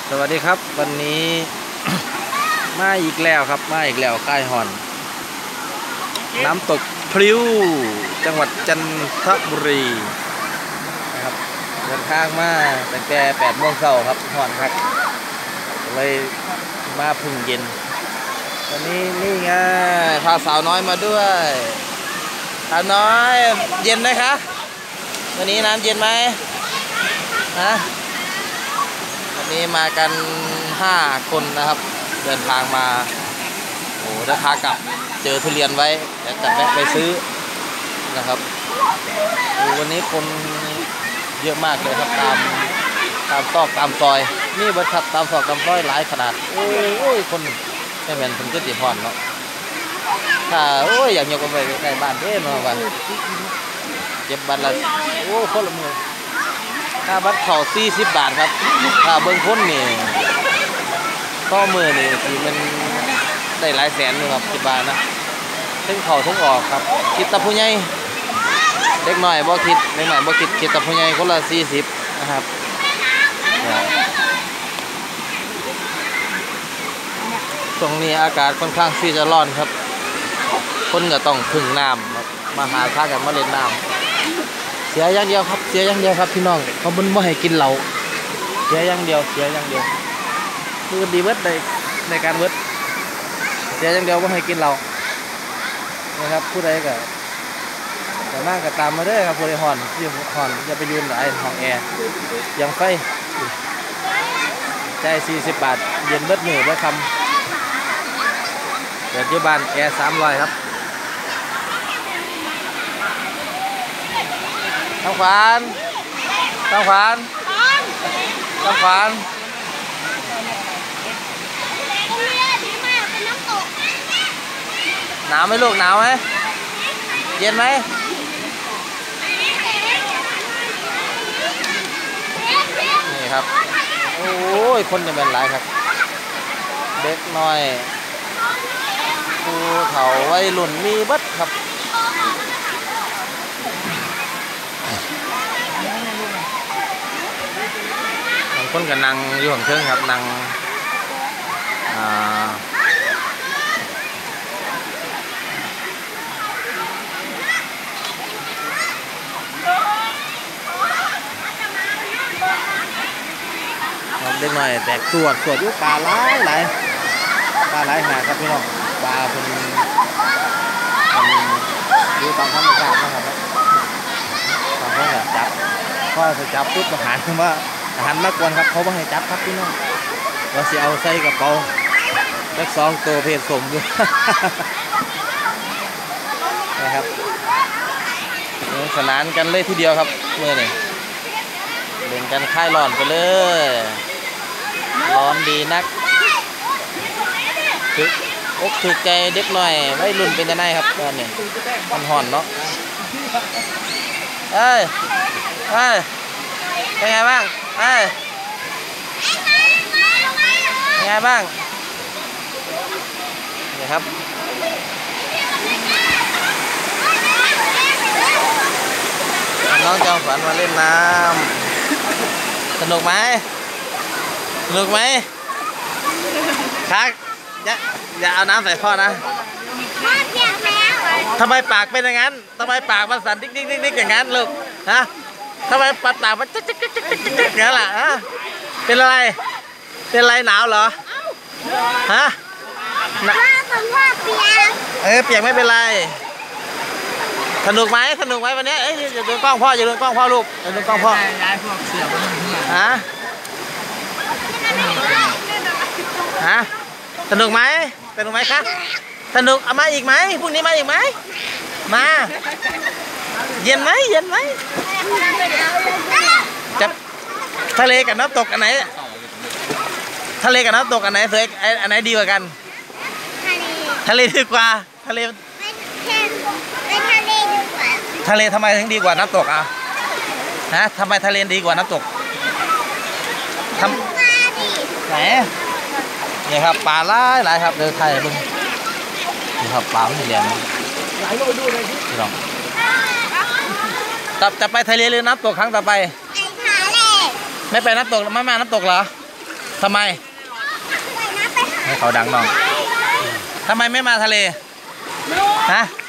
สวัสดีครับวันนี้ มาอีกแล้วครับมาอีกแล้วค่ายฮอนน้ำตกพลิ้วจังหวัดจันทบุรีนะครับเดินทางมาตั้งแต่8 โมงเช้าครับฮอนครับเลยมาพึ่งเย็นวันนี้นี่ไงพาสาวน้อยมาด้วยสาวน้อยเย็นไหมคะวันนี้น้ำเย็นไหมฮะวันนี้มากัน5 คนนะครับเดินทางมาโอ้ถ้าขากลับเจอทุเรียนไว้เดี๋ยวจะแวะไปซื้อนะครับวันนี้คนเยอะมากเลยครับตามซอกตามซอยนี่บริษัทตามซอกตามซอยหลายขนาดโอ้ยคนไม่เหมือนผมก็ติดพรเนาะถ้าโอ้ยอยากยกไปใกล้บ้านเด้เนาะว่าเก็บบัตรละโอ้คนละมือค่าบัตรเขา40 บาทครับถ้าเบิ้งพ้นนี่ต่อมือนี่คือมันได้หลายแสนเลยครับคิดบ้านนะทั้งเขาทั้งออกครับคิดตะผู้ใหญ่เล็กหน่อยบ่คิดเล็กหน่อยบ่คิดตะผู้ใหญ่คนละ40นะครับตรงนี้อากาศค่อนข้างที่จะร้อนครับคนก็ต้องพึ่งน้ำครับมาหาท่ากันมาเล่นน้ำเสียอย่างเดียวครับเสียอย่างเดียวครับพี่น้องเขาไม่ให้กินเหล้าเสียอย่างเดียวคือดีเวิร์ดในการเวิร์ดเสียอย่างเดียวไม่ให้กินเหล้านะครับผู้ใดก็แต่นั่งก็ตามมาเด้อครับผู้ใดห่อนยืมห่อนอย่าไปยืนหลายห้องแอร์ยังไฟใจ40 บาทเย็นเบิดมือด้วยคำเดี๋ยวที่บ้านแอร์300ครับต้องขวานหนาวไหมลูกหนาวไหมเย็นไหมนี่ครับโอ้ยคนจะเป็นหลายครับเด็กน้อยผู้เฒ่าวัยรุ่นมีบัดครับบางคนก็นั่งอยู่ข้างเทิงครับนั่งเด็กหน่อยแตกสวดยุปลาหลายหาครับพี่น้องปลาเป็นอยู่ตามธรรมชาตินะครับตามเขาแบบจับพอจะจับปุ๊บมาหันมากวนครับเขาไม่ให้จับครับพี่น้องเราจะเอาใส่กระเป๋าสัก2 ตัวเพศสมด้วยนะครับสนานกันเลยทีเดียวครับเมื่อนี่เล่นกันคลายร้อนไปเลยร้อนดีนักถูกใจเด็กหน่อยไว้รุ่นเป็นยังไงครับตอนนี้มันห่อนเนาะเอ้ยเป็นไงบ้างเป็นไงบ้างนี่ครับน้องจอมฝันมาเล่นน้ำสนุกไหมครับอย่าเอาน้ำใส่พ่อนะทำไมปากเป็นอย่างนั้นทำไมปากมันสั่นดิ๊กอย่างนั้นลูกฮะทำไมปากมันจิ๊กอย่างนั้นล่ะฮะเป็นอะไรหนาวเหรอฮะเปียกไม่เป็นไรสนุกไหมวันนี้อย่าโดนกล้องพ่อลูกอย่าโดนกล้องพ่อฮะสนุกไหมคะสนุกเอามาอีกไหมพรุ่งนี้มาอีกไหมมาเย็นไหมจะทะเลกับน้ำตกอันไหนสวยอันไหนดีกว่ากันทะเลดีกว่าทะเลทำไมถึงดีกว่าน้ำตกอ่ะฮะทำไมทะเลดีกว่าน้ำตกไหนนี่ครับปลาหลายครับเดินไทยลุงนี่ครับปลาไม่เลี้ยงพี่น้องจะไปทะเลหรือน้ำตกครั้งต่อไป ไม่ไปน้ำตกไม่มาน้ำตกเหรอทำไมให้เขาดังน้องทำไมไม่มาทะเลฮะ